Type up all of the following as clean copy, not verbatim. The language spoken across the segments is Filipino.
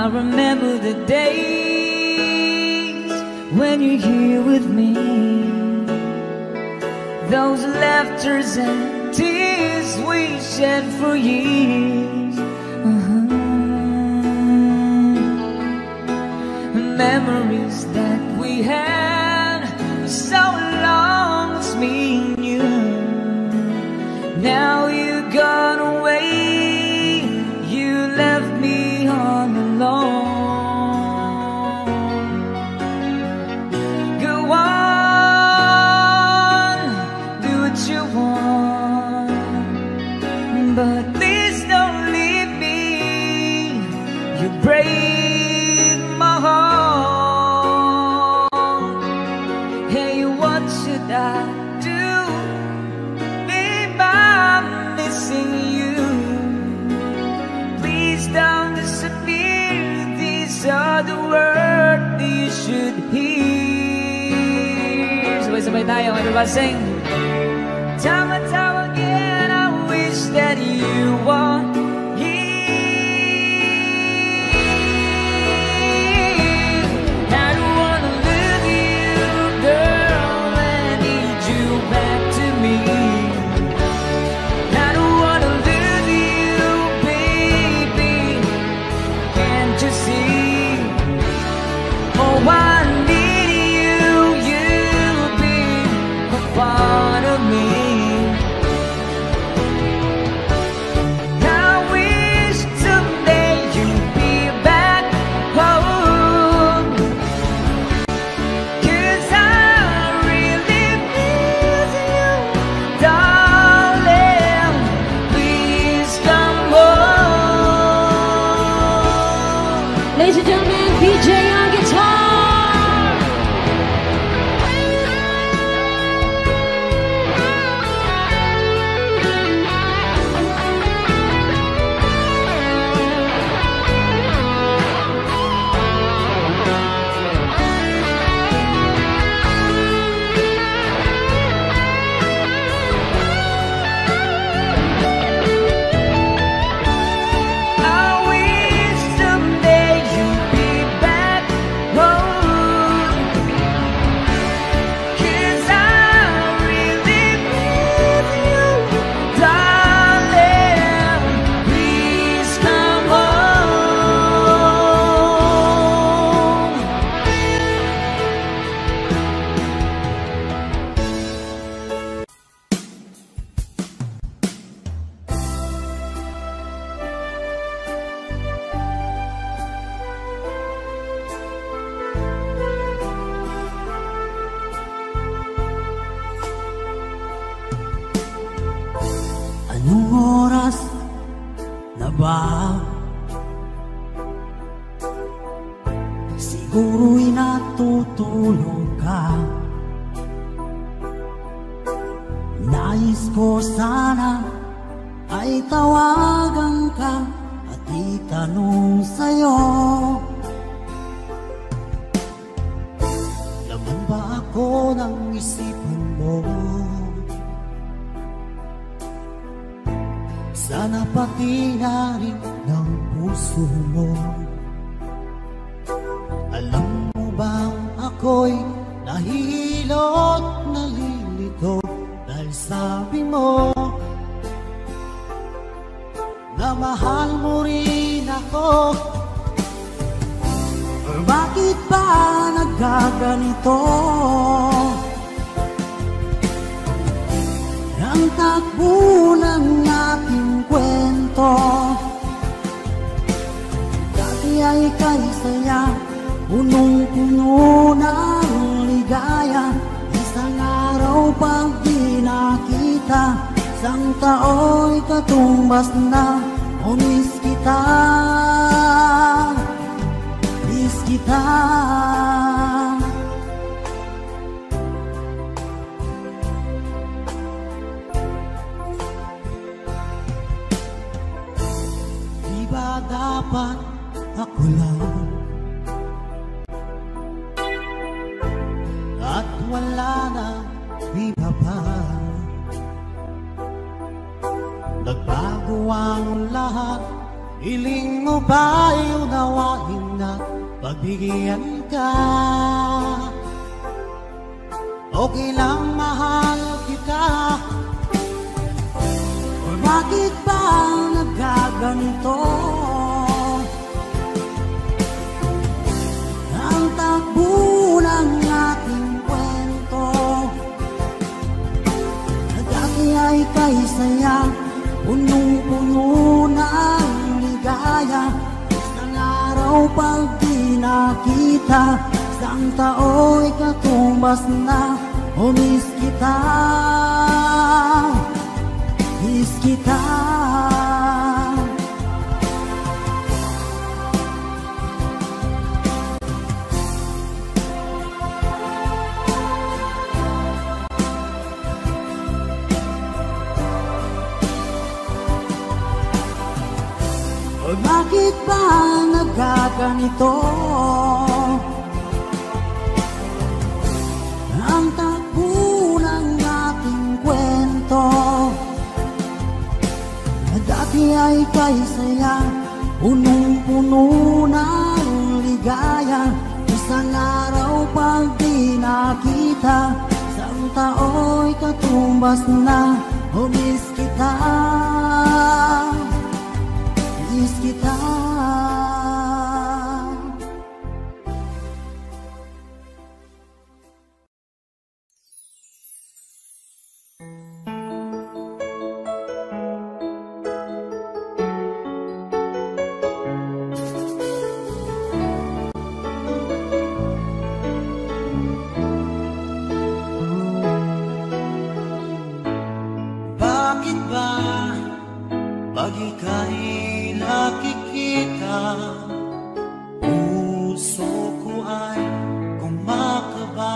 I remember the days when you're here with me, those laughters and tears we shed for years. Memories that we had so long as me and you. Now you gone away, you left me all alone. Go on, do what you want, but please don't leave me. You break my heart. Hey, what should I do? Babe, I'm missing you. Please don't disappear. These are the words that you should hear. Sabay-sabay tayo, everybody sing. Time and time again, I wish that you were here. I don't wanna lose you, girl. I need you back to me. I don't wanna lose you, baby. Can't you see? Oh, I need you. You'll be a part of me. I wish someday you'd be back home, 'cause I really miss you, darling. Please come home. Ladies and gentlemen, BJ on guitar. I wish someday you'd be back home, 'cause I really miss you, darling. Please come home. Anong oras na ba? Siguro'y natutulog ka. Nais ko sana ay tawagan ka at itanong sa'yo, laman ba ako ng isipan mo? Sana pati na rin ng puso mo. Alam mo bang ako'y nahihilo at nalilito dahil sabi mo na mahal mo rin ako. Or bakit ba nagkaganito? Ang takbo ng ating kwento, dati ay kay saya, punong-puno ng ligaya. Isang araw pag di nakita, isang tao'y katumbas na. O miss kita, miss kita. Di ba dapat ako lang at wala na iba pa? Nagbago ang lahat, Hiling mo ba'y unawain na pagbigyan ka? Okay lang mahal kita. O bakit ba nagkaganito? Ang takbo ng ating kwento, dati ay kay saya, punong-puno ng ligaya. Isang araw pag di nakita, isang tao'y katumbas na. Oh, miss kita, miss kita. Bakit ba nagkaganito? Ang takbo ng ating kwento, dati ay kay saya, punong-puno ng ligaya. Isang araw pag di nakita, isang tao'y katumbas na. Oh, miss kita, miss kita. Bakit ba pag ika'y nakikita, puso ko ay kumakaba?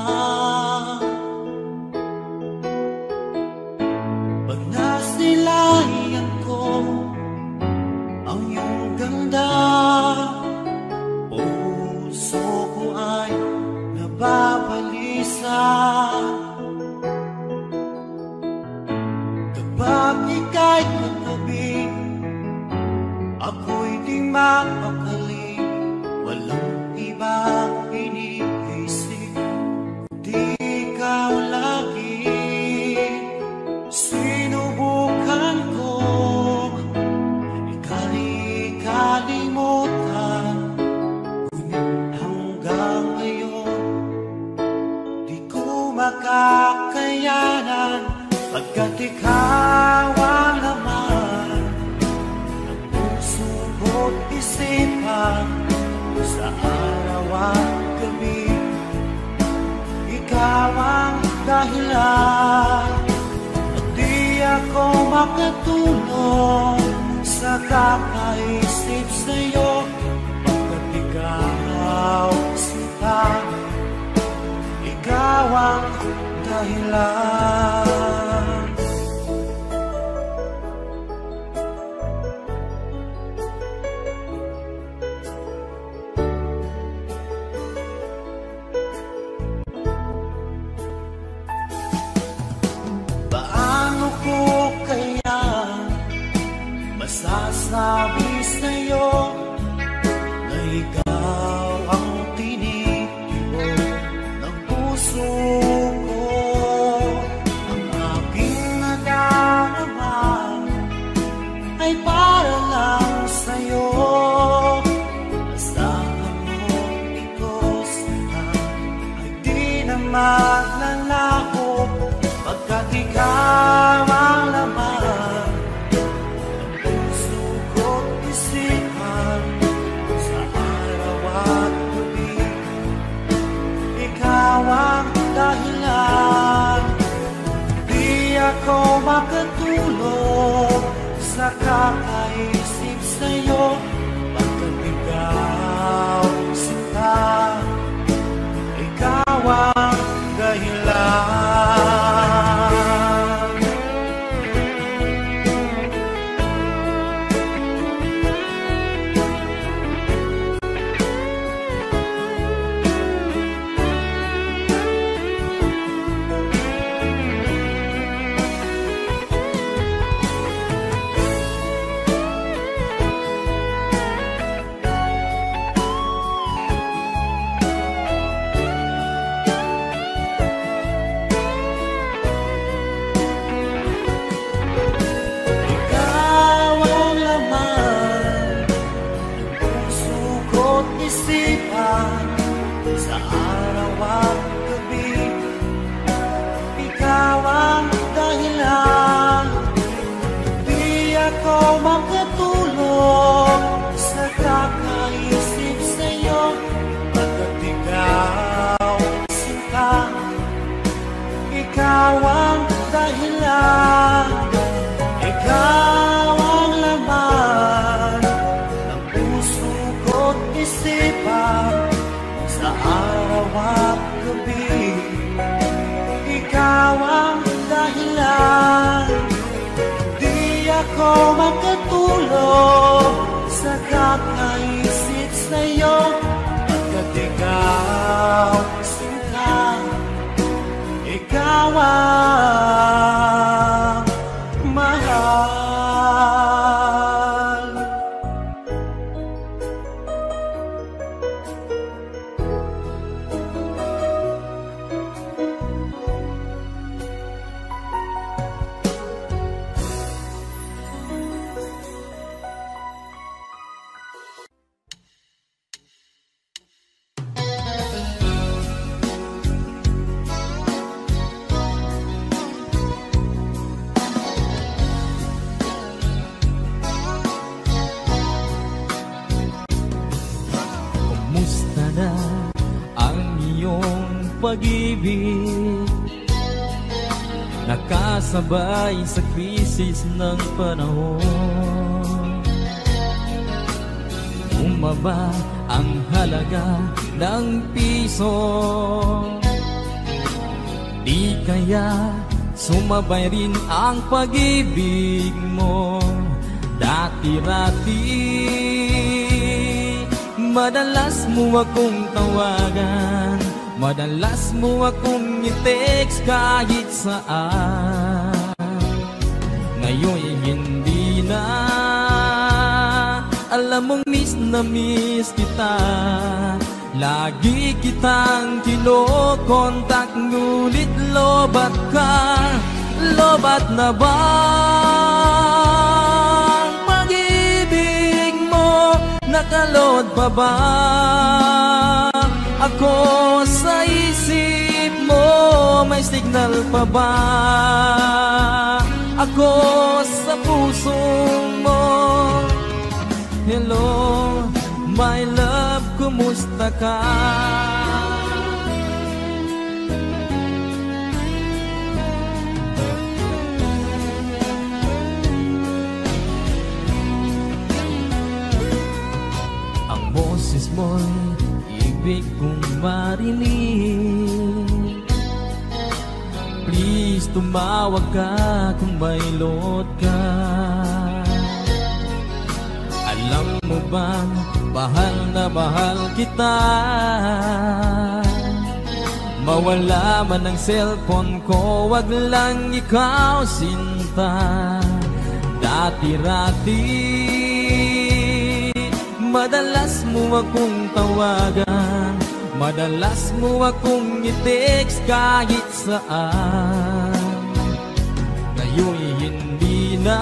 Pag nasilayan ko ang iyong ganda, puso ko ay nababalisa. Kapag ika'y katabi, ako'y di mapakali. Walang ibang iniisip, di ikaw lagi. Sinubukan ko ika'y kalimutan, ngunit hanggang ngayon di ko makakayanan. Pagkat ikaw ang laman ng puso ko't isipan, sa araw at gabi, ikaw ang dahilan. At di ako makatulog sa kakaisip sa'yo, pagkat ikaw sinta, ikaw ang dahilan. Paano ko kaya masasabi sa'yo na ikaw ang tinitibok ng puso ko? Ang aking nadarama ay para lang sa'yo. Asahan mo ito sila ay di na maglalaho, pagkat ikaw ang laman ng puso ko't isipan, sa araw at gabi, ikaw ang dahilan. Di ako makatulog sa kakaisip sa'yo, pagkat ikaw sinta, ikaw ang dahilan. bawat gabi. Ikaw ang dahilan, di ako makatulog sa kakaisip sa'yo. Pagkat ikaw sinta, ikaw ang dahilan, ikaw ang laman ng puso ko't isipan sa araw at gabi. Ikaw ang dahilan, di ako makatulog sa kakaisip sa'yo. Pagkat ikaw sinta, ikaw ang mahal. Kumusta na ang iyong pag-ibig? Nakasabay sa krisis ng panahon. Bumaba ang halaga ng piso. Di kaya sumabay rin ang pag-ibig mo. Dati-rati madalas mo akong tawagan, madalas mo akong i-text kahit saan. Ngayon hindi na, alam mong miss na miss kita. Lagi kitang kinokontak, ngunit lobat ka. Lobat na ba ang pag-ibig mo? Nakalod pa ba ako sa isip mo? May signal pa ba ako sa puso mo? Hello, my love, kumusta ka? Ang boses mo'y ibig kong marinig. Please, tumawag ka kung may load ka. Alam mo bang mahal na mahal kita? Mawala man ang cellphone ko, wag lang ikaw sinta. Dati-rati madalas mo akong tawagan, madalas mo akong i-text kahit saan. Ngayon'y hindi na,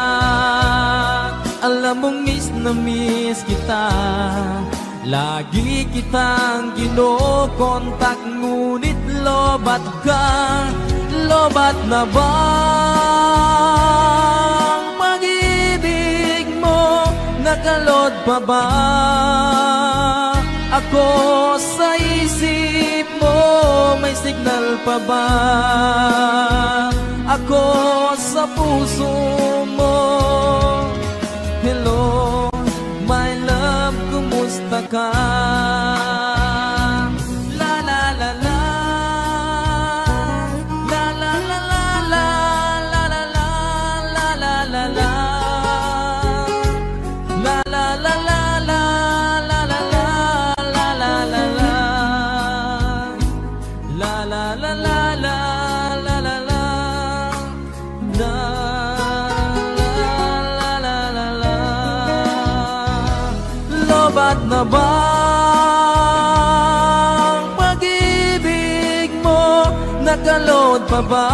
alam mong miss na miss kita. Lagi kitang kinokontak, ngunit lobat ka. Lobat na ba ang pag-ibig mo? Nakalod pa ba ako sa isip mo? May signal pa ba ako sa puso mo? Hello, my love, kumusta ka? La la la la, la la la la, la la la la, la la la la, la la la la, la la la la, la la la la, la la la la, la la la la. Lobat na ba ang pag-ibig mo? Nakalod pa ba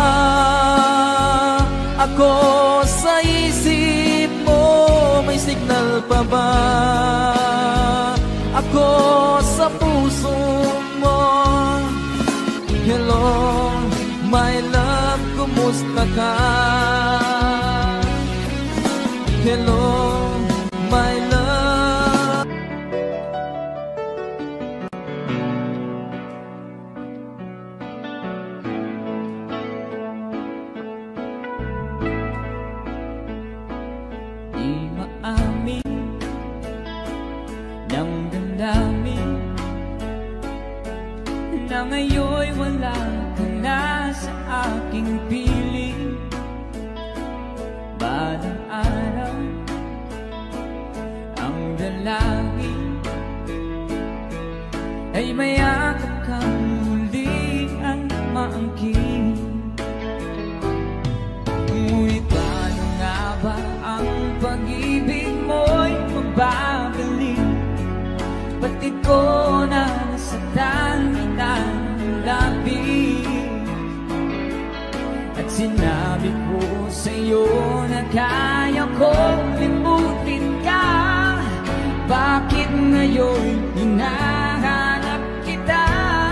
ako sa isip mo? May signal pa ba ako sa puso mo? Hello, my love, kumusta ka? Hello, my love. Di maamin ng damdamin na ngayon'y wala ka na sa aking piling. Balang araw ang dalangin ay mayakap kang muli ang maangkin. Ngunit paano nga ba ang pag-ibig mo'y magbabalik? Batid ko na nasaktan kita ng labis, at sinabi ko sa'yo na kaya kong limutin ka. Bakit ngayon hinahanap kita?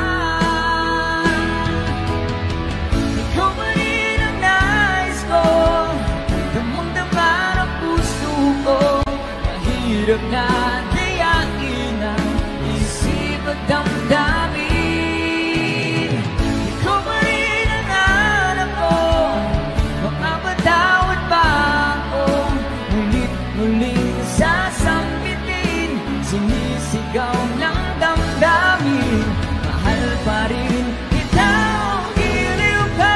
Ikaw pa rin ang nais ko, damang-dama ng puso ko. Mahirap na dayain ang isip at damdamin. Ikaw pa rin ang hanap ko, makapatawad ba ako? Mulit-muling sasambitin, sinisigaw ng damdamin. Mahal pa rin kita o giliw ka.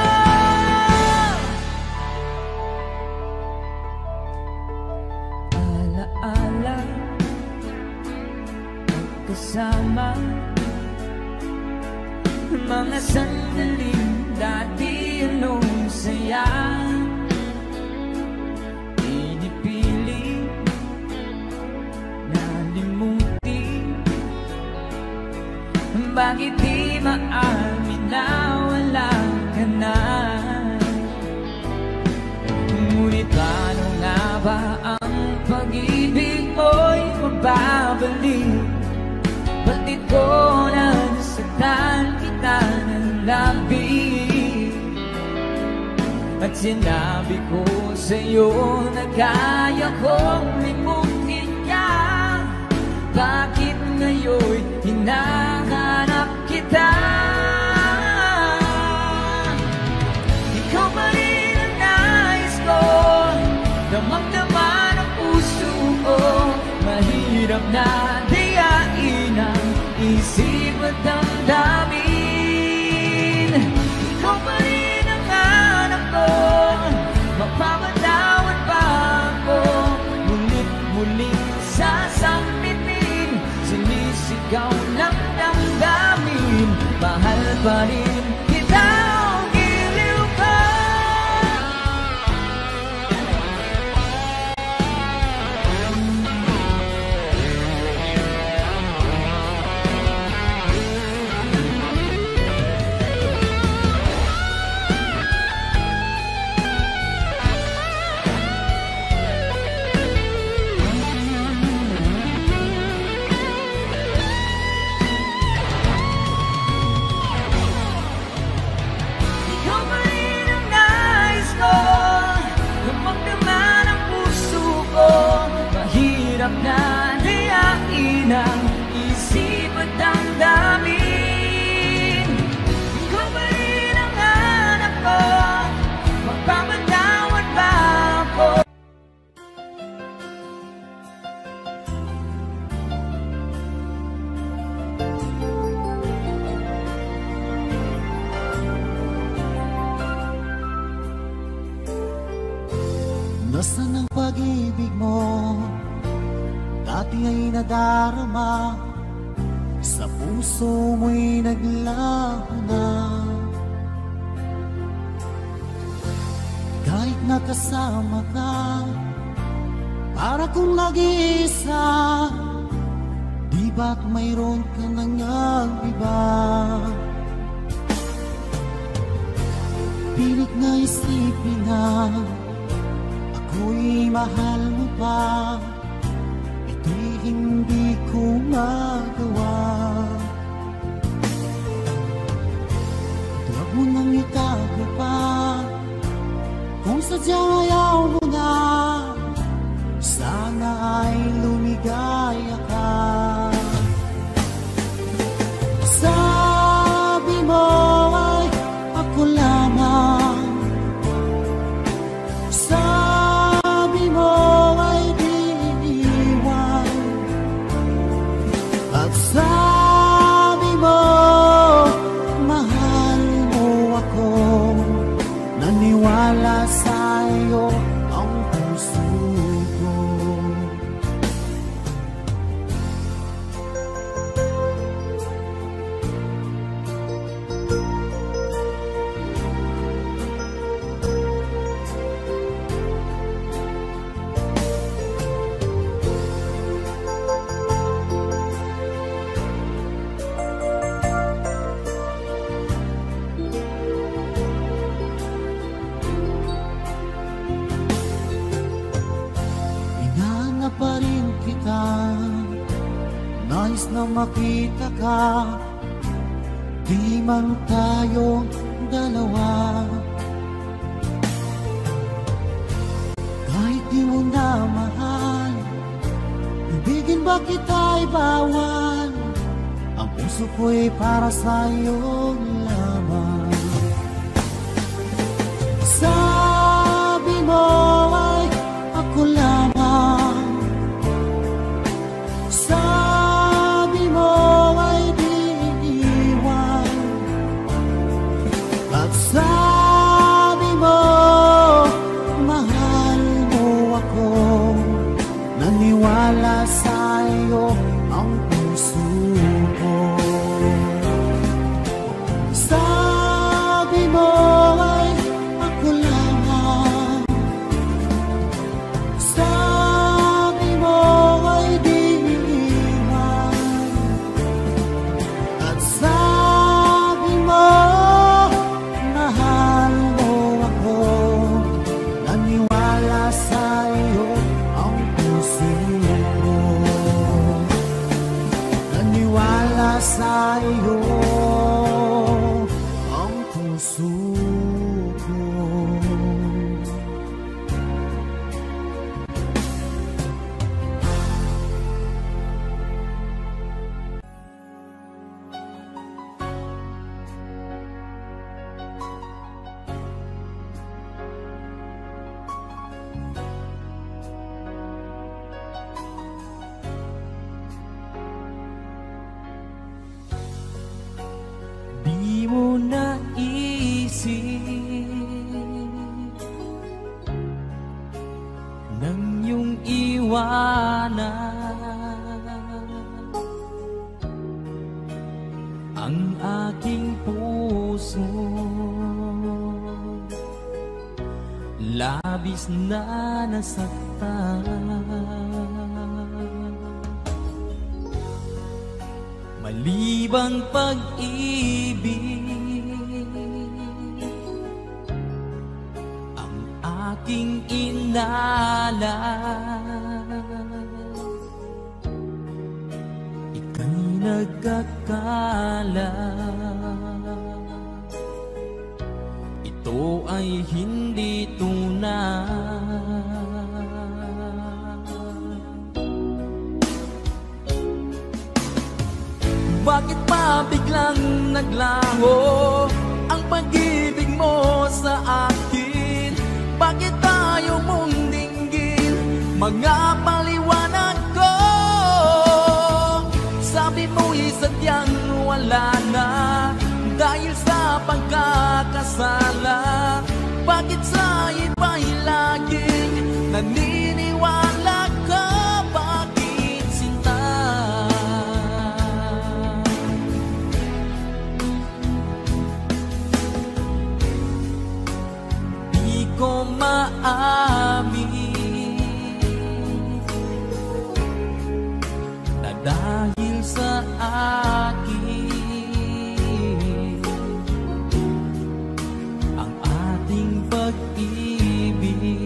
Alaala, magkasama, mga sandaling dati anong saya. Pinipili na limutin, bakit di maamin na wala ka na? Ngunit paano nga ba ang pag-ibig mo'y magbabalik? Batid ko na nasaktan kita ng labis, at sinabi ko sa'yo na kaya kong limutin ka. Bakit ngayon hinahanap kita? Ikaw pa rin ang nais ko, damang-dama ng puso ko. Mahirap na dayain ang isip at damdamin. Ikaw pa rin ang hanap ko, mapapatawad ba ako? Mulit-muling sasambitin, sinisigaw ng damdamin. Mahal pa rin kita o giliw ka. Ikaw pa rin ang nais ko, damang-dama ng puso ko. Mahirap na dayain ang isip at damdamin. Ikaw pa rin ang hanap ko, magpapatawad ba ako? Nasaan ang pag-ibig mo? Dati ay nadarama, sa puso mo'y naglaho na. Kahit nakasama ka, para kung nag-iisa, di ba't mayroon ka nang iba? Pilit na isipin na ako'y mahal mo pa, ito'y hindi ko magawa. Huwag mo nang itago pa. Kung sadyang ayaw mo na, sana ay lumigaya ka. Sabi mo ay ako lamang, sabi mo ay di iiwan, at sabi mo mahal mo ako. Naniwala sa'yo ang puso ko. Hinahanap pa rin kita, nais na makita ka, di man tayo dalawa. Kahit di mo na mahal, ibigin ba kita'y bawal? Ang puso ko'y para sa'yo lamang. Sabi mo ay ako lamang, sabi mo ay di iiwan, at sabi mo mahal mo ako. Naniwala sa'yo ang puso ko. Sabi mo ay ako lamang, sabi mo ay di iiwan, at sabi mo mahal mo ako. Naniwala sa'yo ang puso ko. Naniwala sa'yo ang puso ko. Di mo naisip nang iyong iwanan ang aking puso. Labis na nasaktan, malibang pag-ibig ang aking inalan. Ika'y nagkakala, ito ay hindi tunay. Bakit pa biglang naglaho ang pag-ibig mo sa akin? Bakit tayo mong dinggin mga paliwanag ko? Sabi mo'y sadyang wala na dahil sa pagkakasala. Bakit sa iba'y laging naniniwala ka? Bakit sinta? Di ko maamin na dahil sa akin ang ating pag-ibig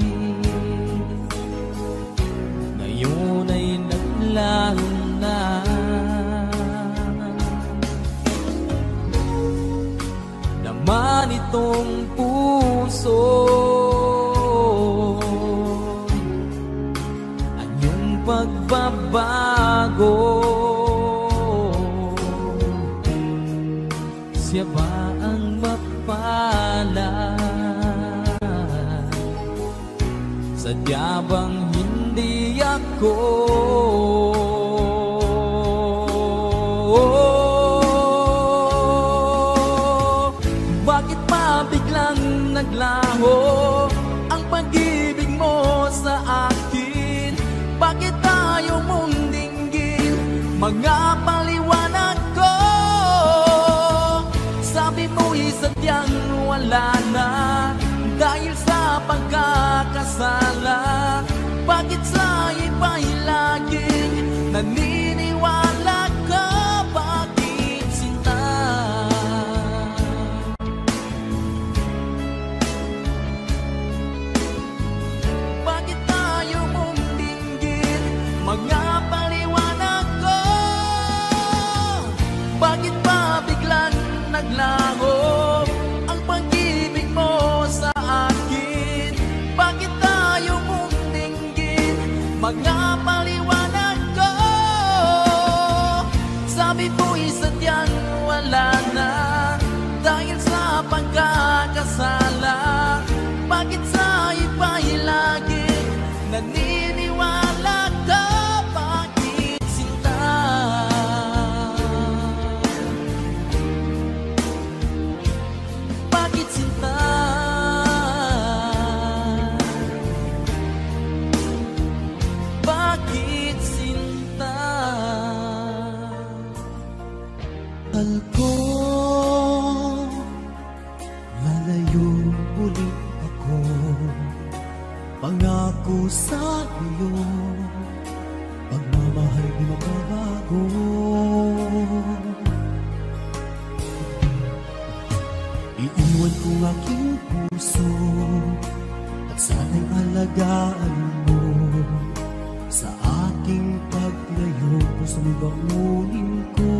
ngayon ay naglaho na. nitong puso. Anyong pagbabago, siya ba ang mapalad? Sadya bang hindi ako? Bakit pa biglang naglaho ang pag-ibig mo sa akin? Bakit tayo mong dinggin mga paliwanag ko? Sabi mo'y sadyang wala na dahil sa pagkakasala. Bakit sa iba'y laging naniniwala ka? Bakit sinta? Bakit tayo mong dinggin mga paliwanag ko? Bakit pa biglang naglaho ang pag-ibig mo sa akin? Bakit tayo mong dinggin mga paliwanag ko? Sabi mo'y sadyang wala na dahil sa pagkakasala. Bakit sa iba'y laging naniniwala ka? Bakit sinta? Bakit sinta? Bakit sinta? Mahal ko, lalayo ulit ako. Pangako sa iyo, pagmamahal di magbabago. Iiwan ko aking puso at sana'y alagaan mo. Sa aking paglayo, puso mo'y bangunin ko.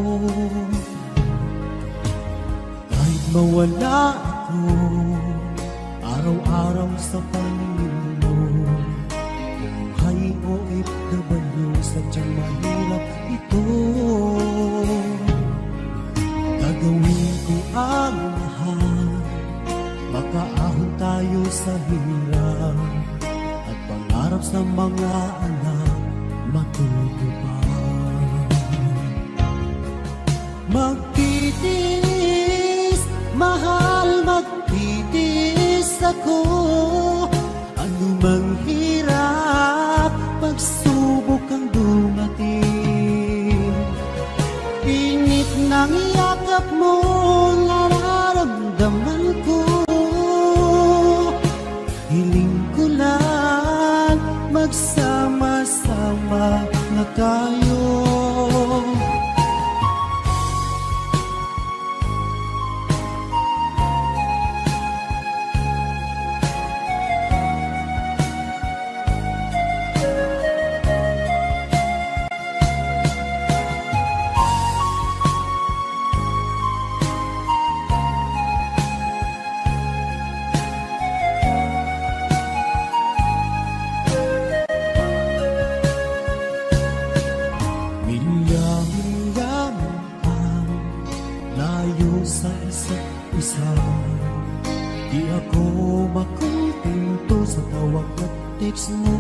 Kahit mawala ako araw-araw sa paningin mo, buhay o OFW, sadyang mahirap ito. Gagawin ko ang lahat, makaahon tayo sa hirap, at pangarap sa mga anak matutupad. Magtitiis, mahal, magtitiis ako. Ano mang hirap, pagsubok ang dumating. Init ng yakap mo, nararamdaman ko. Hiling ko lang, magsama-sama na tayo. Di ako makontento sa tawag at text mo.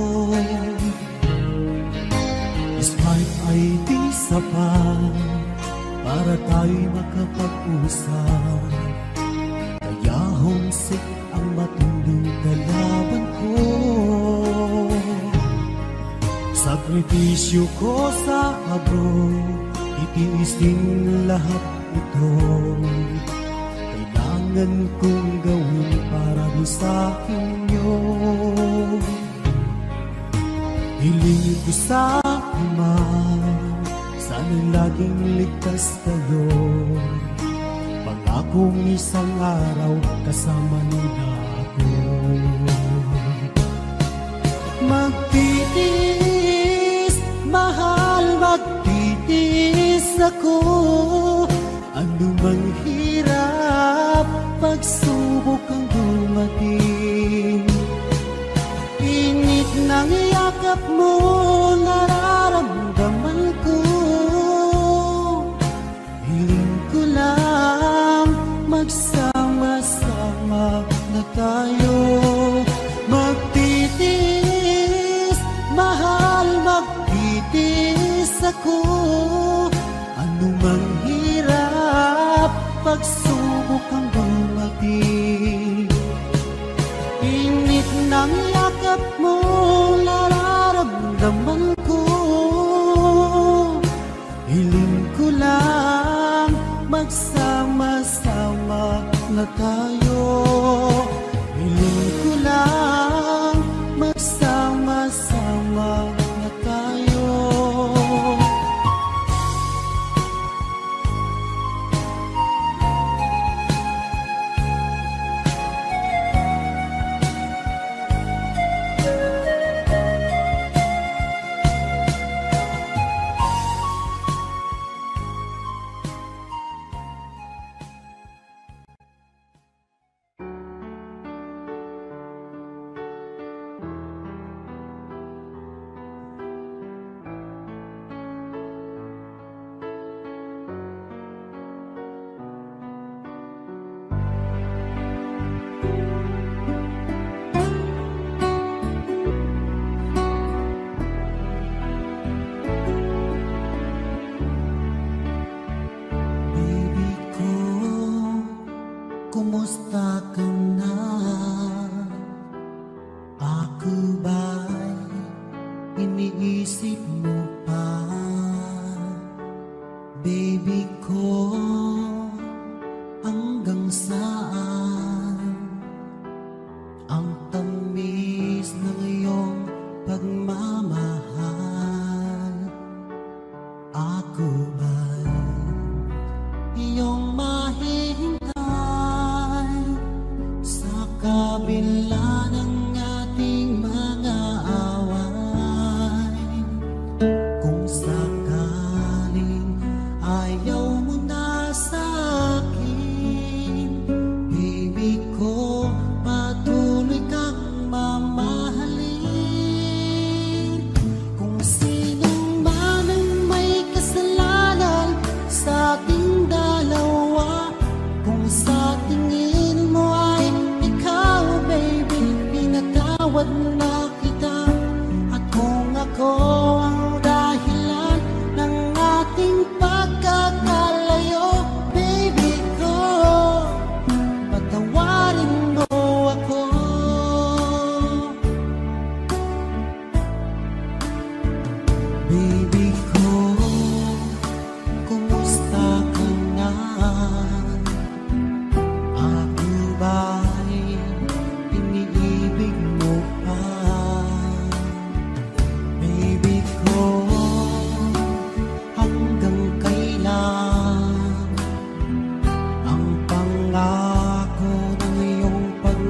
Despite ay di sapat para tayo'y makapag-usap. Kaya homesick ang matinding kalaban ko. Sakripisyo ko sa abroad, itiis din lahat ito. Kailangan kong gawin para di sa inyo. Hiling ko sa Ama, sana'y laging ligtas kayo. Pangakong isang araw kasama nila ako. Magtitiis, mahal, magtitiis ako. Ano mang hirap, pagsubok ang dumating. Init ng yakap mo, nararamdaman ko. Hiling ko lang, magsama-sama na tayo. Magtitiis, mahal, magtitiis ako. Anumang hirap, pagsubok ang dumating. Init ng yakap mo, nararamdaman ko. Hiling ko lang, magsama-sama na tayo. Hiling ko lang, magsama-sama na tayo. Kumusta ka na? Ako ba'y iniisip mo pa? Baby ko, hanggang saan ang tamis ng iyong pagmamahal? Ako ba'y iyong mahihintay sa kabila ng ating mga away? Kung sakaling ayaw mo na sa akin, baby ko, patuloy kang mamahalin. Kung sino man ang may kasalanan sa ating dalawa, kung sa tingin mo ay ikaw, baby, pinatawad na kita. At kung ako ang dahilan ng ating pagkakalayo, baby ko, patawarin mo ako. Baby ko, kumusta ka na? Ako ba'y iniibig mo pa? Baby ko, hanggang kailan ang pangako ng iyong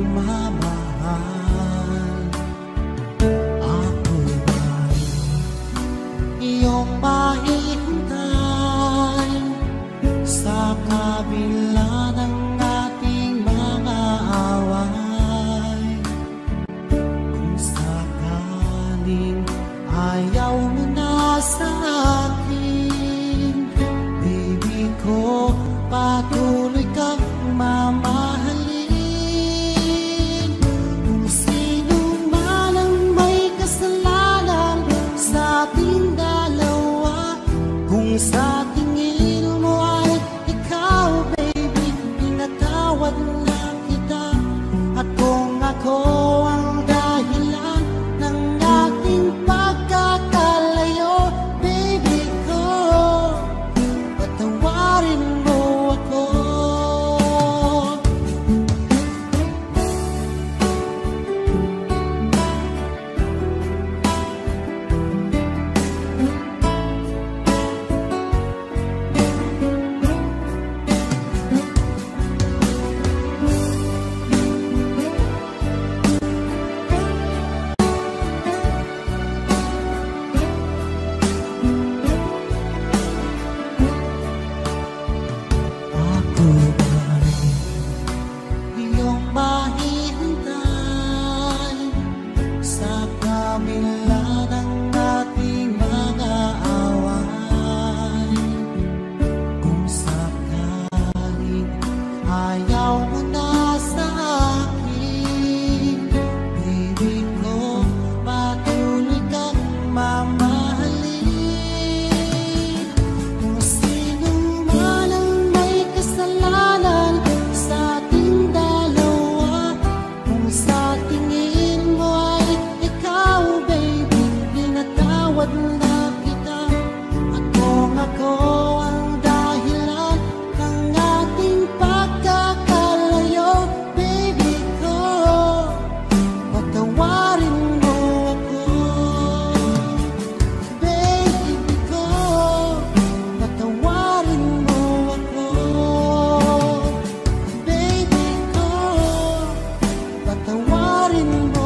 pagmamahal? Ako ba'y iyong mahihintay sa kabila ng ating mga away? Kung sakaling ayaw mo na sa akin, baby ko, patuloy kang mamahalin. ayaw mo na sa akin. Baby ko, patuloy kang mamahalin. Kung sino man ang may kasalanan sa ating dalawa, kung sa tingin mo ay ikaw, baby, pinatawad na kita. At kung ako ang dahilan ng ating pagkakalayo, baby ko, patawarin mo ako. Baby ko, patawarin mo ako. Baby ko, patawarin mo.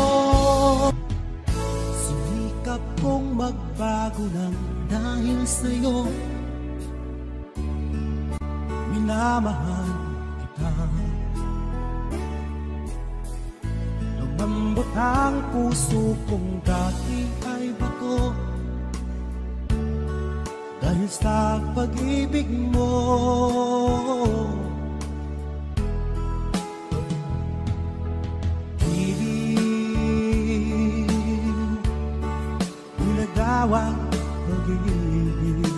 Sinikap kong magbago lang dahil sa'yo. Minamahal kita. Lumambot ang puso kong dati ay bato dahil sa pag-ibig mo. Piling ulagawang pag-ibig.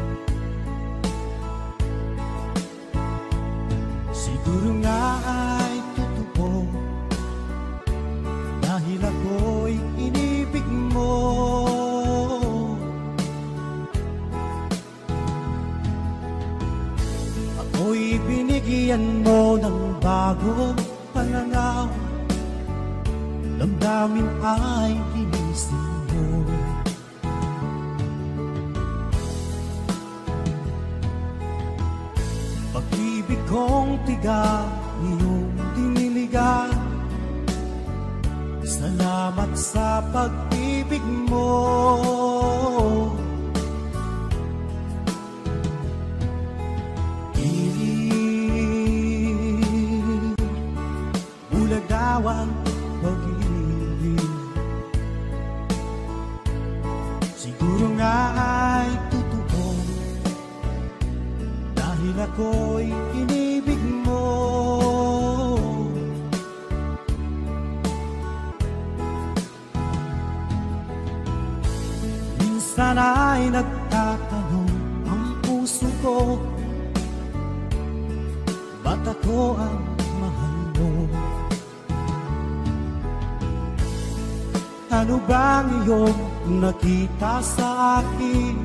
Siguro nga ay totoo dahil ako'y inibig mo. Ako'y binigyan mo ng bagong pananaw. Damdamin ay ginising mo. Pag-ibig kong tiga, iyong diniligan. Salamat sa pag-ibig mo. Piling bulagawang pag-ibig. Siguro nga ay totoo dahil ako'y inibig mo. Minsan ay nagtatanong ang puso ko, ba't ako ang mahal mo? Ano bang iyong nakita sa akin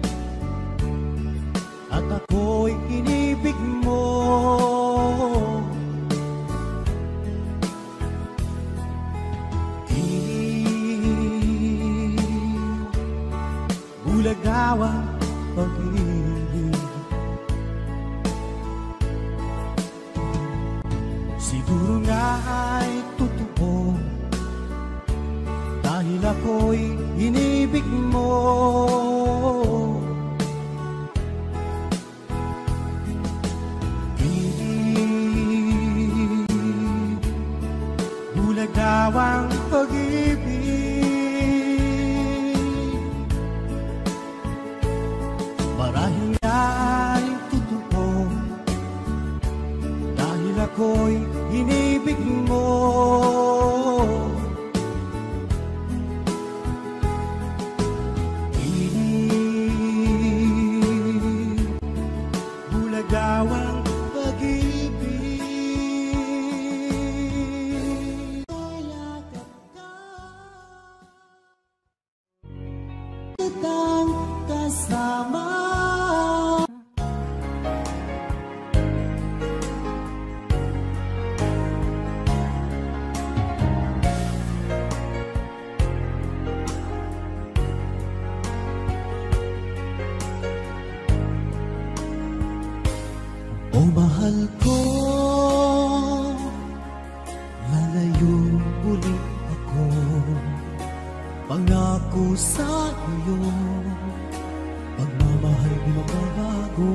at ako'y inibig mo? Piling bulagawang pag-ibig. Siguro nga ay totoo dahil ako'y inibig mo. Piling bulagawang pag-ibig. Marahil nga ay totoo dahil ako'y inibig mo. Bulagawang pag-ibig. Yakap ka, kitang kasama. O mahal ko, lalayo ulit ako. Pangako sa iyo, pagmamahal di magbabago.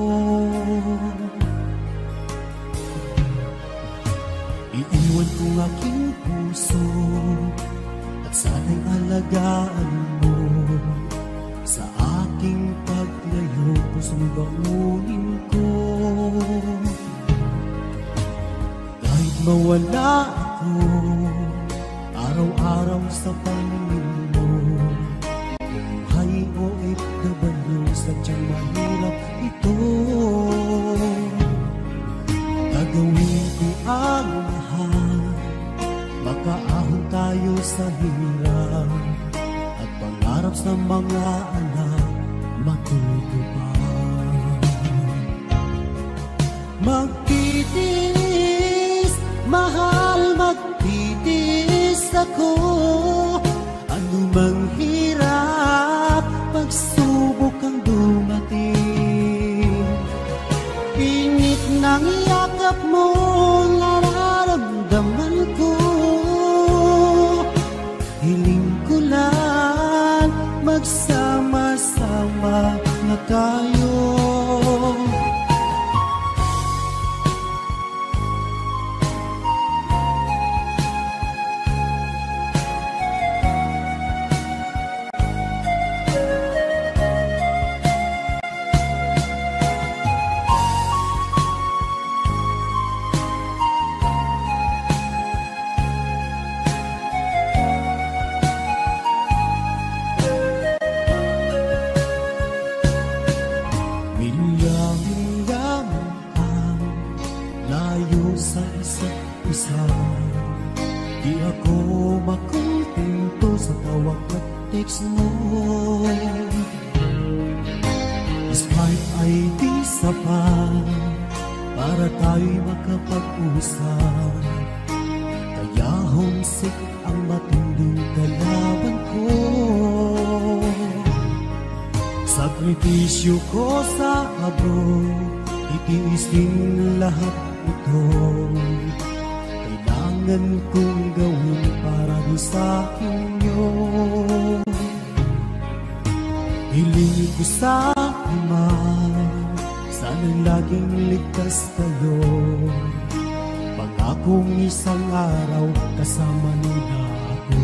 Iiwan ko aking puso at sana'y alagaan mo. Sa aking paglayo, puso'y baunin ko. mawala ako araw-araw sa pangingin mo. Buhay OFW, sadyang mahirap ito. Gagawin ko ang lahat, makaahon tayo sa hirap, at pangarap sa mga anak matutupad. Magtitiis, mahal, magtitiis ako. Ano mang hirap, pagsubok ang dumating. Init ng yakap mo, nararamdaman ko. Hiling ko lang, magsama-sama na tayo. Di ako makontento sa tawag at text mo. Skype ay di sapat para tayo'y makapag-usap. Kaya homesick ang matinding kalaban ko. Sakripisyo ko sa abroad, itiisin lahat ito. Kailangan kong gawin para di sa inyo. Hiling ko sa Ama, sana'y laging ligtas kayo. Pangakong isang araw kasama nila ako.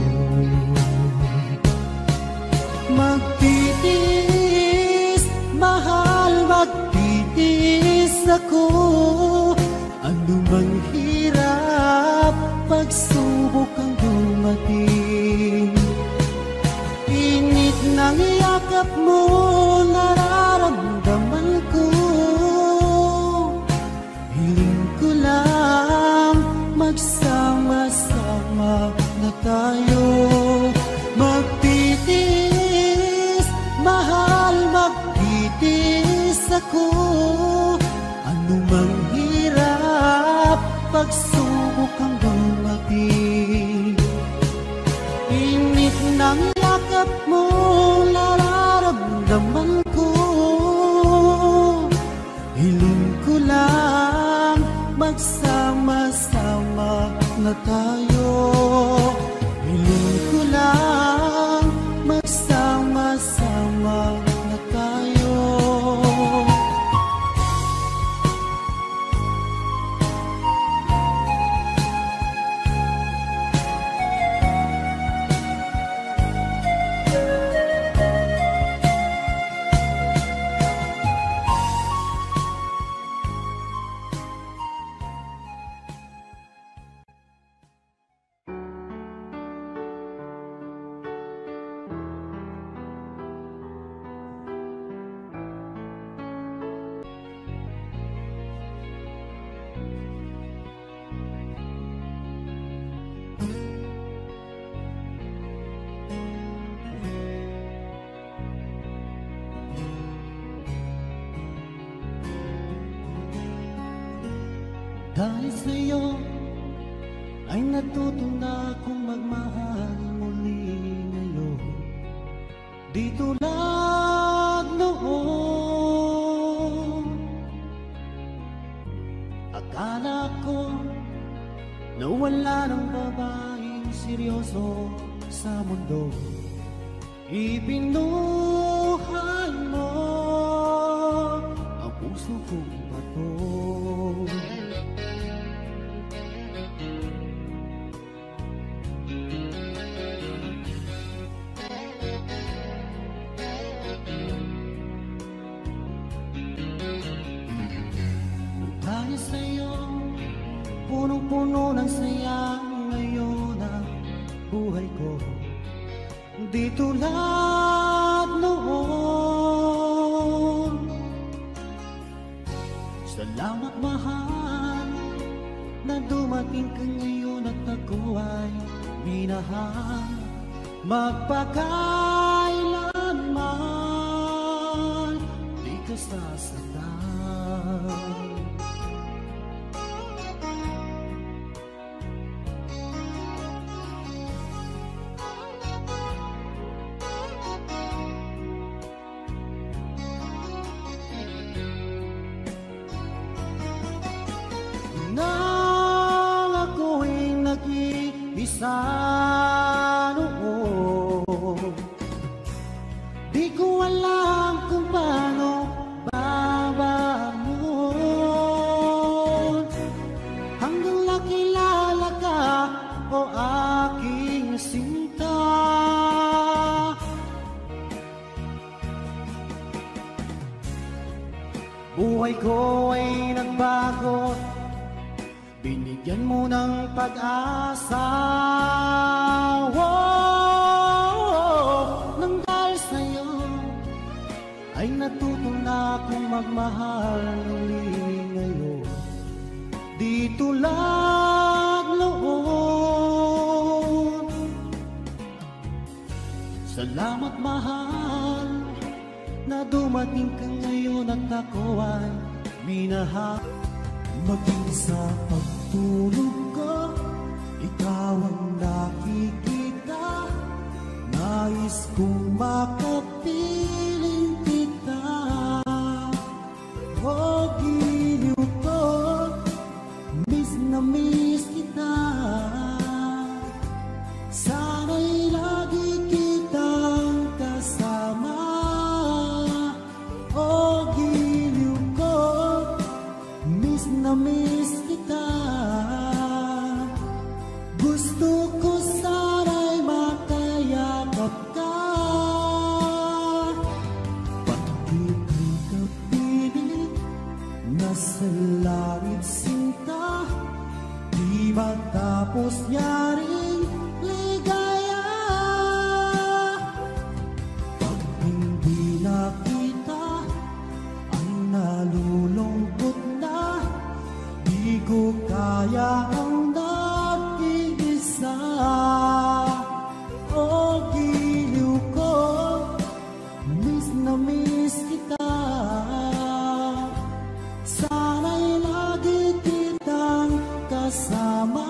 Magtitiis, mahal, magtitiis ako. Ano mang hirap, pagsubok ang dumating. Init ng yakap mo, nararamdaman ko. Hiling ko lang, magsama-sama na tayo. Magtitiis, mahal, magtitiis ako. Ano mang hirap, pagsubok ang dumating. Init ng yakap mo, nararamdaman ko. Hiling ko lang, magsama-sama na tayo. Hiling ko lang, magsama-sama na tayo. Dahil sa'yo ay natuto na akong magmahal muli ngayon. Di tulad noon. Akala ko na wala ng babaeng seryoso sa mundo. Ibinuhay mo ang puso kong bato. Dahil sa'yo, punong punong-puno ng saya ngayon ang buhay ko. Di tulad noon. Salamat mahal na dumating ka ngayon at ako ay minahal. Magpakailanman di ka sasaktan. Nang ako'y nag-iisa noon, di ko alam kung paano babangon. Hanggang nakilala ka, o aking sinta. Buhay ko ay nagbago, binigyan mo ng pag-asa. Nang dahil sa'yo ay natuto na akong magmahal muli ngayon. Di tulad noon. Salamat mahal na dumating ka ngayon at ako ay minahal. Maging sa pagtulog ko, ikaw ang nakikita. Nais kong makapiling kita. O giliw ko, miss na miss kita. Sana'y lagi kitang kasama. O giliw ko, miss na miss kita. Gusto ko sana'y makayakap ka. Bakit ay kapilit nasa langit sinta? Di ba tapos yaring ligaya? Pag hindi nakita ay nalulungkot na. Di ko kaya ang nag-iisa. O giliw ko, miss na miss kita. Sana'y lagi kitang kasama.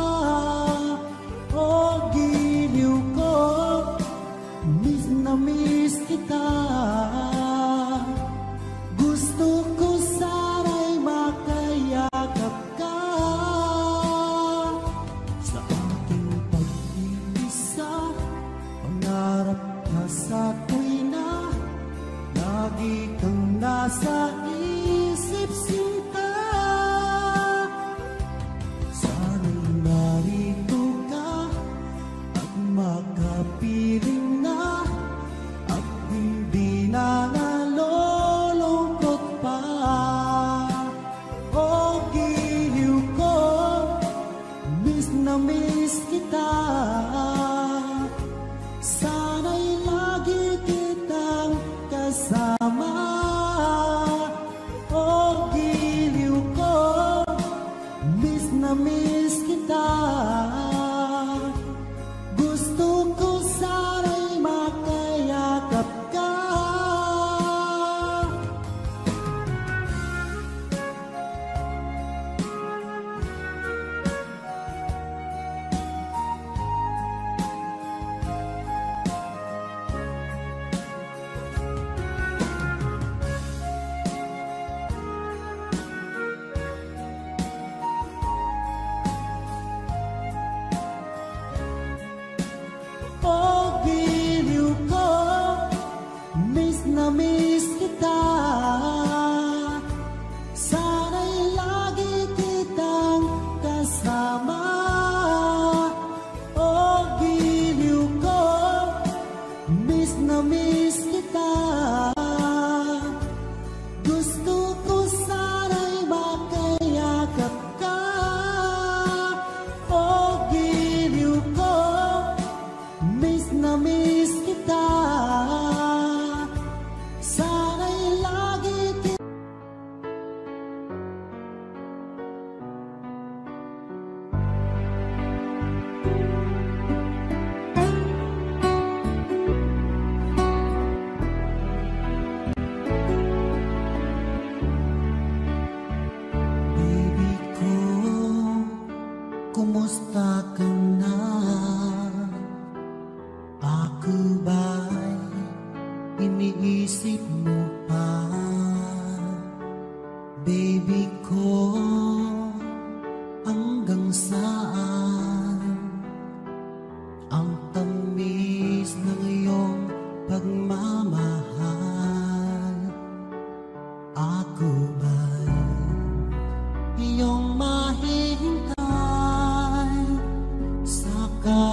O giliw ko, miss na miss kita. Gusto ko sana'y makayakap ka. Sa aking pag-iisa, pangarap ka sa tuwina. Lagi kang nasa isip sinta. Sana'y narito ka at makapiling na. At hindi na nalulungkot pa. O giliw ko, miss na miss kita. Sana'y lagi kitang kasama. O giliw ko, miss na miss kita. Gusto ko sana'y makayakap ka.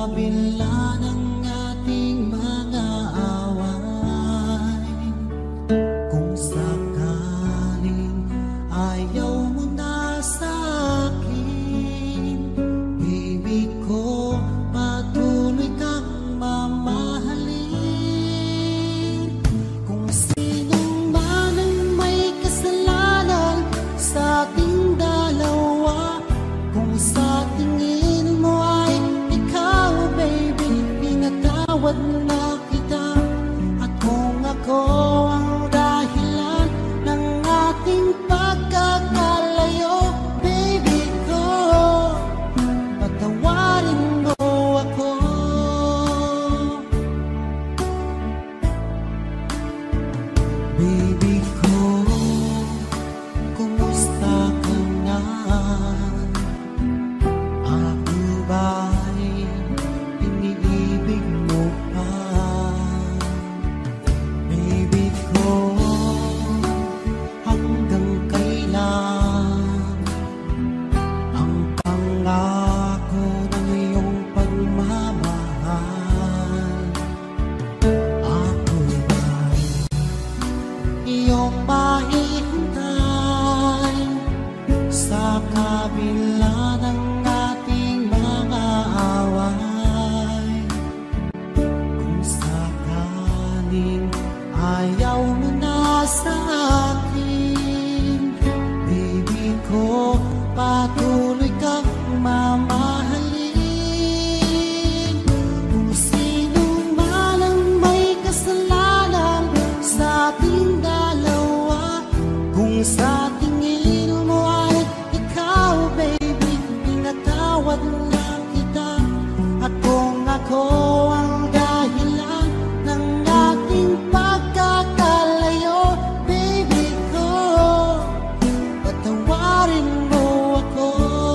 kabila ng ating mga away, kung sakaling ayaw mo na sa akin, baby ko, patuloy kang mamahalin. Kung sino man ang may kasalanan sa ating dalawa, kung sa tingin mo ay ikaw, baby, pinatawad na kita. At kung ako ang dahilan ng ating pagkakalayo, baby ko, patawarin mo ako. Baby ko, kumusta ka na? Ako ba'y iniibig mo pa? Baby ko, hanggang kailan ang pangako ng iyong pagmamahal? Ako ba'y iyong mahihintay sa kabila ng ating mga away? Kung sakaling ayaw mo na sa akin, baby ko, patuloy kang mamahalin. Kung sino man ang may kasalanan sa ating dalawa, kung sa tingin mo ay ikaw, baby, pinatawad na kita. At kung ako ang dahilan ng ating pagkakalayo, baby ko, patawarin mo ako.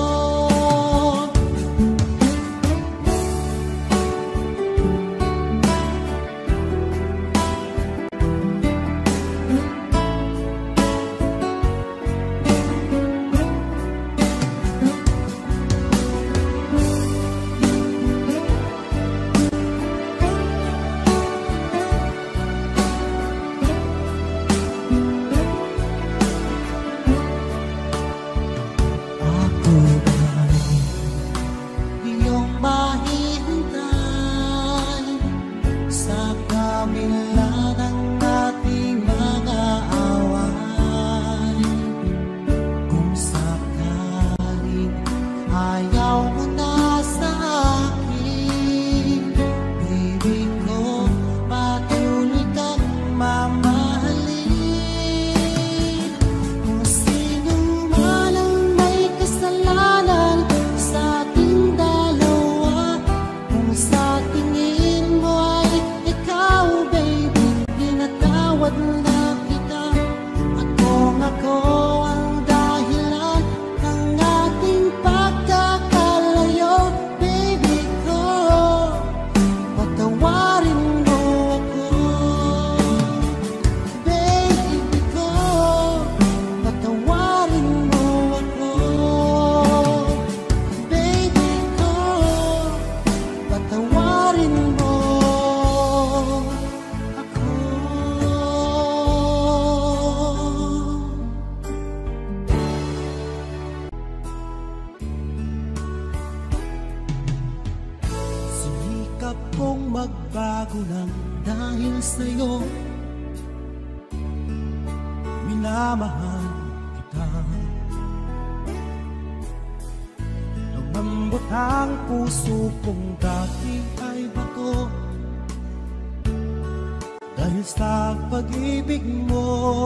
Ako ba'y iyong mahihintay sa kabila ng ating mga away? Kung sakaling ayaw mo na sa akin, baby ko, patuloy kang mamahalin. Kung sino man ang may kasalanan sa ating dalawa, kung sa tingin mo ay ikaw, baby, pinatawad na kita. At kung ako ang dahilan ng ating pagkakalayo, baby ko, patawarin mo ako. Baby ko, patawarin mo ako. Baby ko, patawarin mo ako. Sinikap kong magbago lang dahil sa'yo, minamahal kita. Lumambot ang puso kong dati ay bato, dahil sa pag-ibig mo.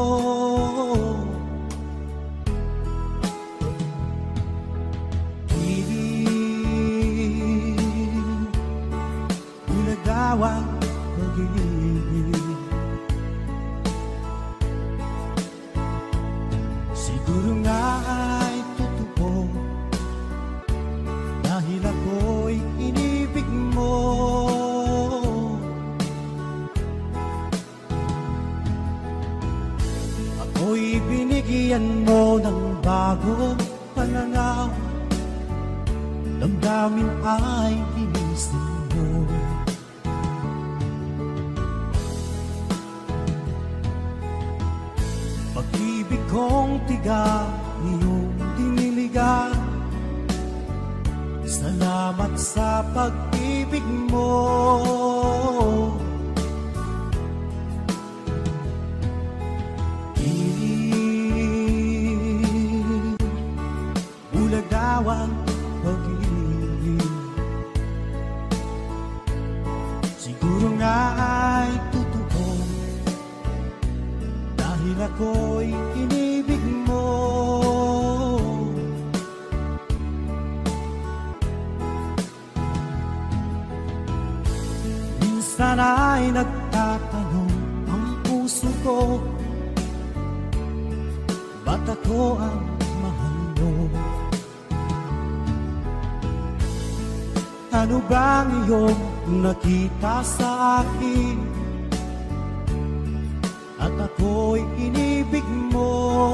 Pinagawang pag-ibig, siguro nga ay totoo, dahil ako'y inibig mo. Ako'y binigyan mo ng bagong pananaw, damdamin ay tinisin mo. Pag-ibig kong tiga, iyong diniligan. Salamat sa pag-ibig mo. Bulagawan pag-ibig, siguro nga ay totoo, dahil ako'y inibig mo. Minsan ay nagtatanong ang puso ko, ba't ako ang mahal mo? Ano bang iyong nakita sa akin at ako'y inibig mo?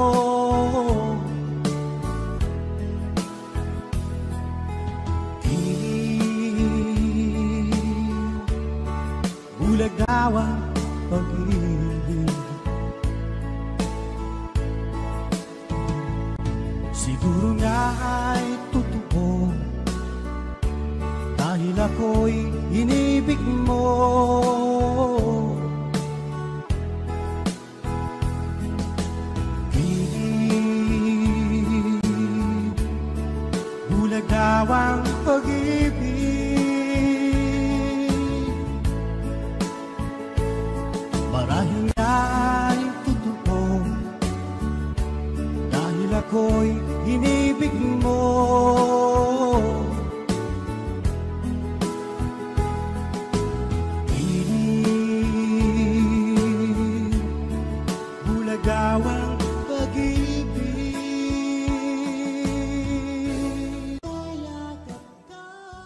Bulagawan pag-ibig, siguro nga ay totoo, dahil ako'y inibig mo. Bulagawang pag-ibig, marahil nga ay totoo, dahil ako'y inibig mo. Bulagawang pag-ibig, yakap ka.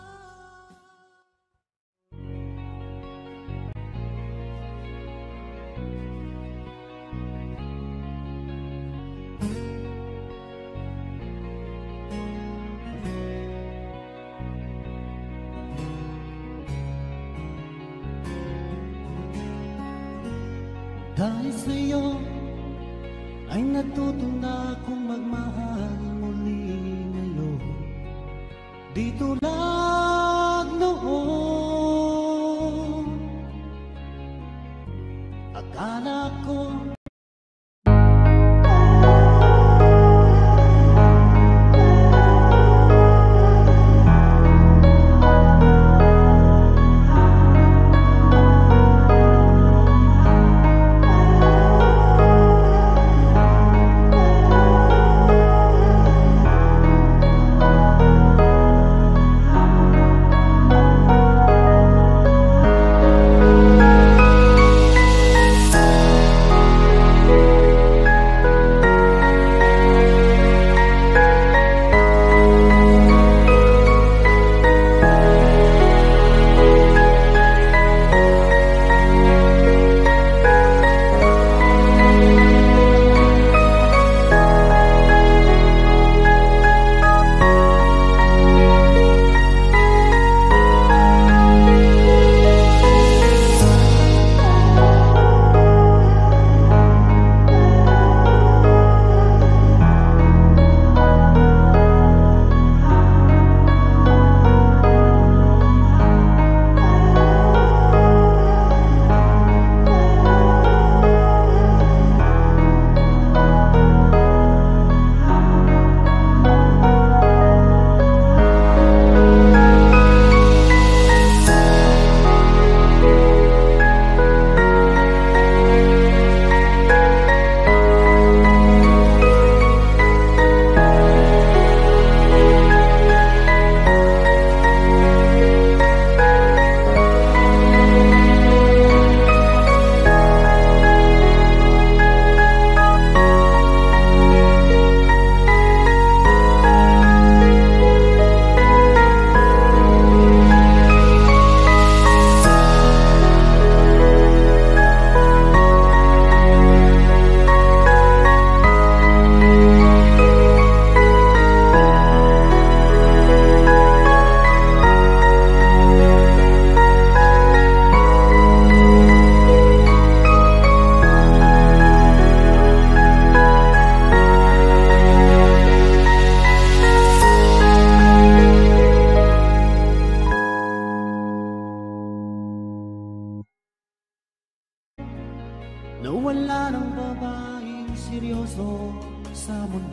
Dahil sa'yo ay natuto na akong magmahal muli ngayon. Di tulad noon, akala ko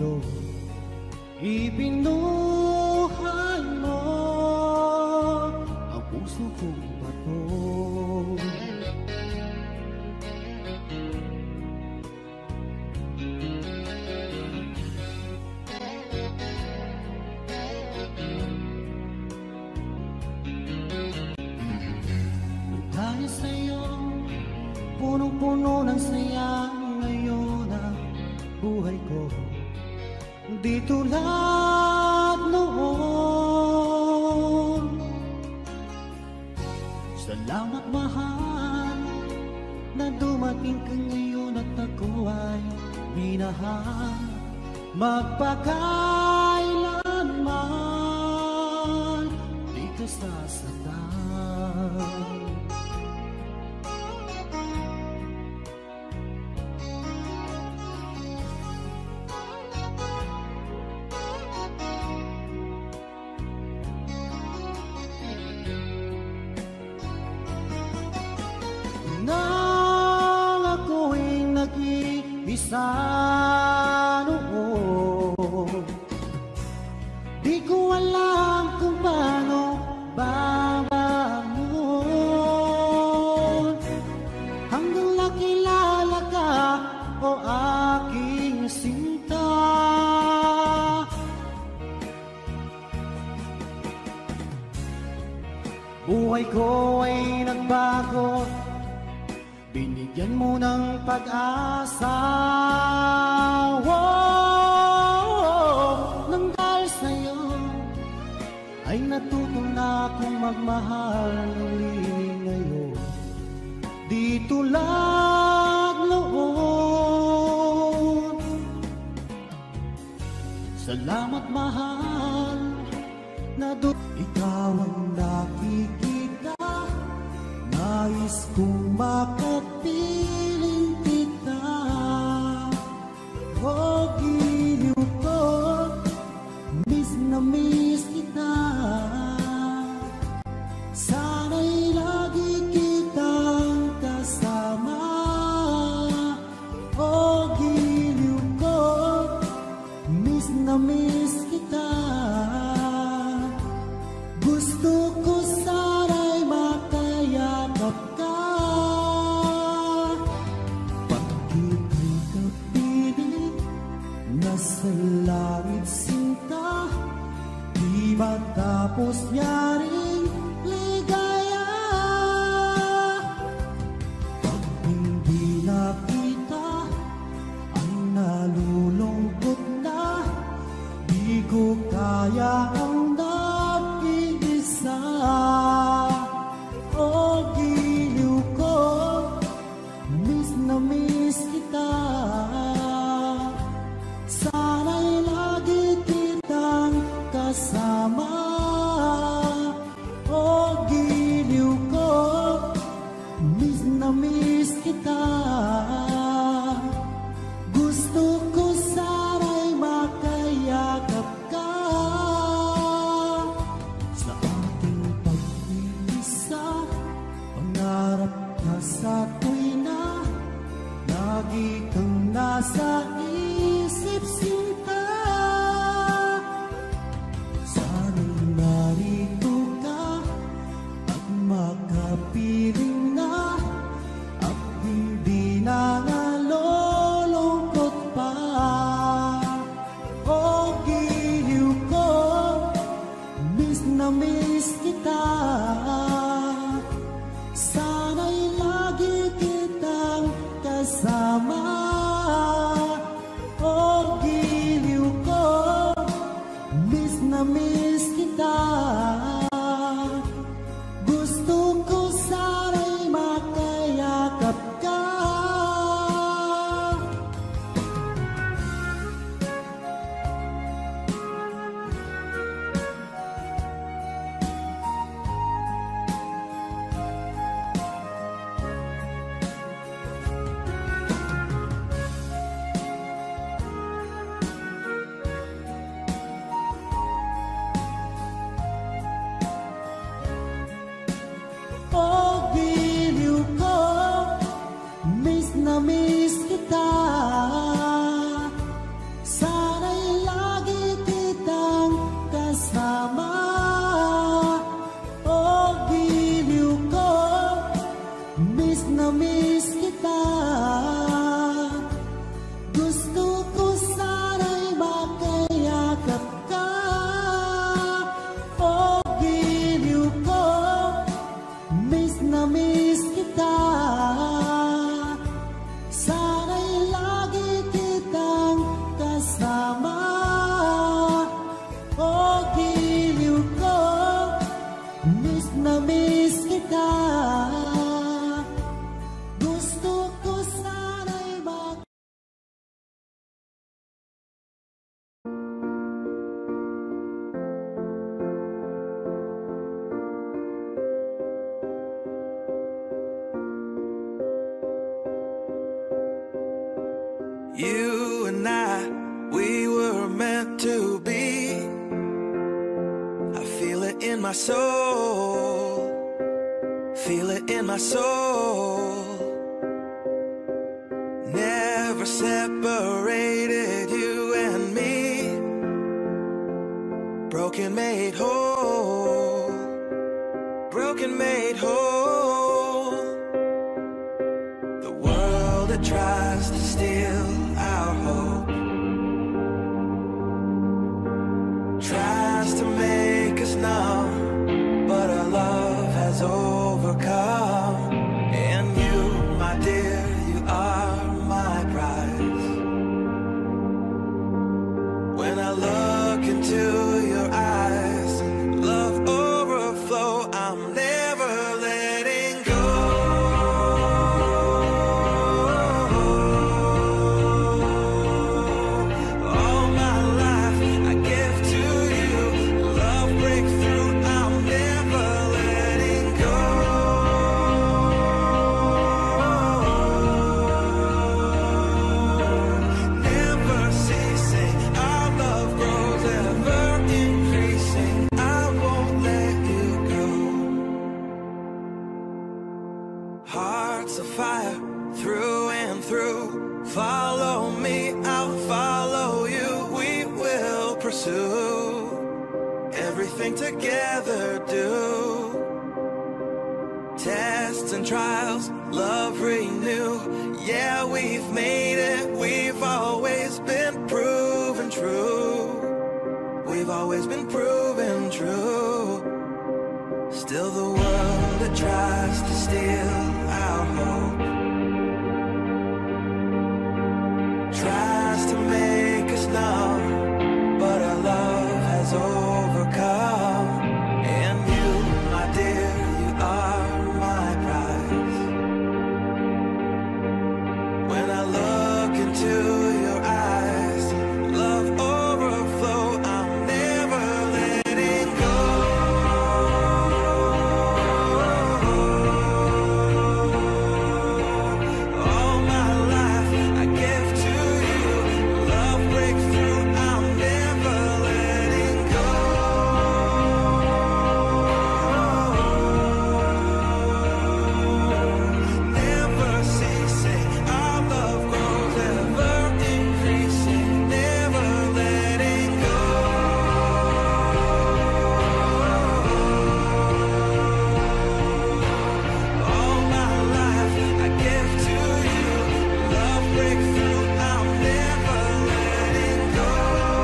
mundo, ibinuhay mo ang puso kong bato. Dahil sa'yo, punong-puno ng saya ngayon ang buhay ko. Di tulad noon. Salamat mahal na dumating ka ngayon at ako ay minahal. Magpakailanman di ka sasaktan. Nang ako'y nag-iisa noon, di ko alam kung paano babangon. Hanggang nakilala ka, o aking sinta. Buhay ko ay nagbago, binigyan mo ng pag-asa. Nang dahil sa'yo ay natuto na akong magmahal ulit ngayon. Di tulad noon. Salamat mahal na ikaw ang nakikita. Nais kong makapiling kita. O giliw ko, miss na miss kita. Sana'y lagi kitang kasama. O giliw ko, miss na miss kita. Gusto ko sana'y makayakap ka. Pag-ibig ka pilit, nasa langit sinta. Di matapos yaring ligaya. Pag hindi nakita, ay nalulungkot na. Di ko kaya ang nag-iisa. O giliw ko, miss na miss kita. Sana'y lagi kitang kasama. O giliw ko, miss na miss kita. Gusto ko sana'y makayakap ka. Sa ating pag-iisa, pangarap na sa tuwina, lagi kang nasa isip sinta. Sana'y narito ka at makapiling na, at hindi na nalulungkot pa. O giliw ko, miss na miss kita. Sana'y lagi kitang kasama. O giliw ko, miss na miss kita. Gusto ko sana'y makayakap ka. kasama. Oh, giliw ko, miss na miss kita. Gusto ko sana'y makayakap ka. Oh, giliw ko, miss na miss kita. Sana'y lagi kitang kasama. Oh, giliw ko, miss na miss kita. Gusto ko sana'y You and I, we were meant to be. I feel it in my soul, feel it in my soul. Never separated, you and me. Broken made whole, broken made whole. The world that tries to steal our hope tries to make us numb, but our love has overcome. And you, my dear, you are my prize. When I look into your eyes, love overflow, I'm never letting go. All my life I give to you, love breakthrough, I'm never letting go. Never ceasing, our love grows ever increasing, I won't let you go. Hearts of fire through and through, follow me, I'll follow you, we will pursue everything together, do tests and trials, love renew. Yeah, we've made it, we've always been proven true. We've always been proven true. Still the world that tries to steal our hope tries to make us numb, but our love has overcome. And you, my dear, you are my prize. When I look into your eyes, love overflow, I'm never letting go. All my life I give to you, love breakthrough, I'm never letting go. Never ceasing, our love grows ever increasing, never letting go. All my life I give to you, love breakthrough, I'm never letting go.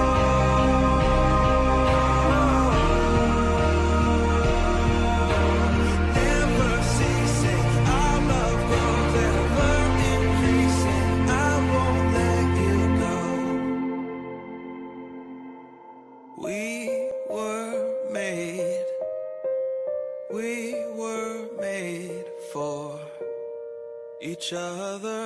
Never ceasing, our love grows ever increasing, I won't let you go. We were made for each other.